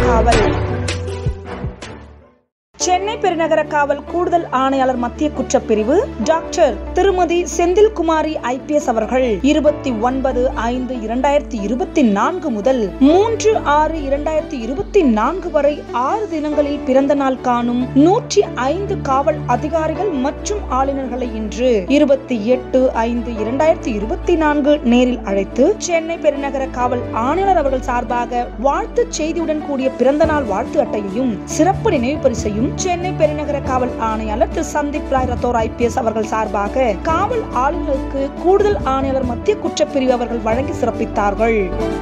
காவல். சென்னை பெருநகர காவல் கூடுதல் ஆணையாளர் மத்திய குற்றப்பிரிவு டாக்டர் திருமதி செந்தில்குமாரி IPS அவர்கள் 29/5/2024 முதல் 3/6/2024 வரை 6 தினங்களில் பிறந்த நாள் காணும் 105 காவல் அதிகாரிகள் மற்றும் ஆளுநர்களை இன்று 28/5/2024 நேரில் அழைத்து சென்னை பெருநகர காவல் ஆணையாளர் அவர்கள் சார்பாக வாழ்த்து செய்தியுடன் கூடிய பிறந்த நாள் வாழ்த்து அட்டையையும் சிறப்பு நினைவு பரிசையும் சென்னை பெருநகர காவல் ஆணையாளர் திரு சந்தீப் ராய் ரத்தோர் IPS அவர்கள் சார்பாக காவல் ஆளுநருக்கு கூடுதல் ஆணையாளர் மத்திய குற்றப்பிரிவு அவர்கள் வழங்கி சிறப்பித்தார்கள்.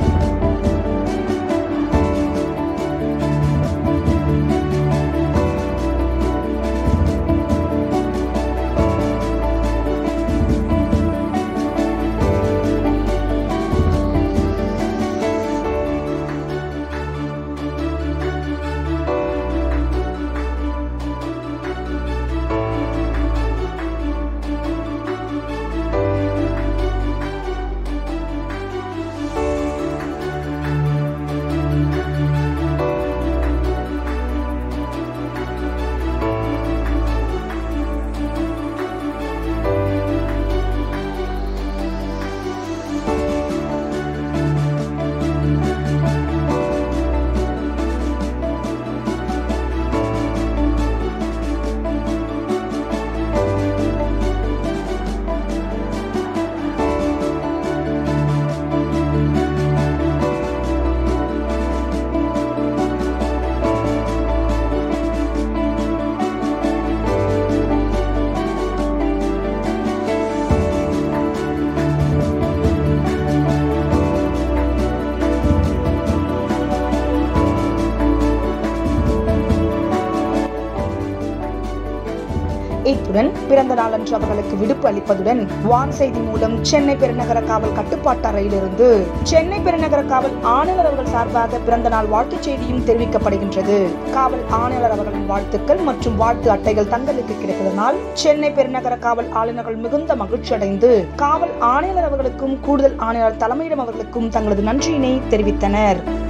இத்துடன் பிறந்த நாளன்று அவர்களுக்கு விடுப்பு அளிப்பதுடன் வான் செய்தி மூலம் சென்னை பெருநகர காவல் கட்டுப்பாட்டு அறையிலிருந்து சென்னை பெருநகர காவல் ஆணையாளர் அவர்கள் சார்பாக பிறந்த நாள் வாழ்த்துச் செய்தியும் தெரிவிக்கப்படுகின்றது. காவல் ஆணையாளர் அவர்களின் வாழ்த்துக்கள் மற்றும் வாழ்த்து அட்டைகள் தங்களுக்கு கிடைப்பதனால் சென்னை பெருநகர காவல் ஆளுநர்கள் மிகுந்த மகிழ்ச்சி அடைந்து காவல் ஆணையாளர் அவர்களுக்கும் கூடுதல் ஆணையாளர் தலைமையிடம் அவர்களுக்கும் தங்களது நன்றியினை தெரிவித்தனர்.